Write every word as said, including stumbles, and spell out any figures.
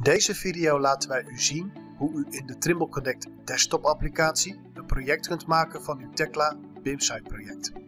deze video laten wij u zien hoe u in de Trimble Connect desktop applicatie een project kunt maken van uw Tekla B I M site project.